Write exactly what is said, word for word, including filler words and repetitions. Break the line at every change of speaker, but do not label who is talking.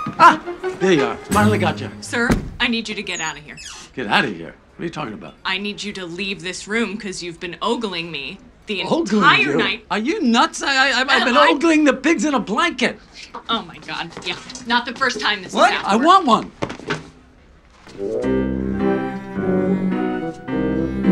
Ah, there you are. Finally got you.
Sir, I need you to get out of here.
Get out of here. What are you talking about?
I need you to leave this room because you've been ogling me the
Ogling
entire
you?
night.
Are you nuts? I, I, I've been
I-
ogling the pigs in a blanket.
Oh my God, yeah. Not the first time this
What?
has
I
happened.
want one.